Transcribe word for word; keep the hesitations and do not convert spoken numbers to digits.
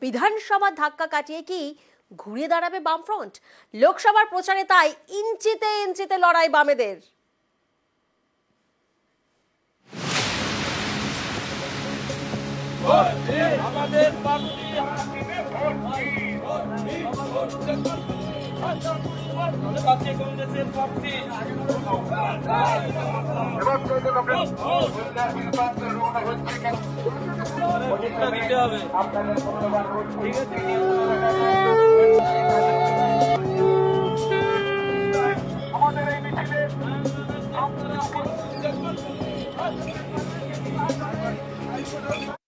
বিধানসভা ধাক্কা কাটিয়ে কি ঘুরে দাঁড়াবে বামফ্রন্ট? লোকসভার প্রচারে তাই ইঞ্চিতে ইঞ্চিতে লড়াই বামেদের। আমাদের কংগ্রেসের প্রার্থী দিতে হবে। ঠিক আছে, আমাদের এই মিছিলে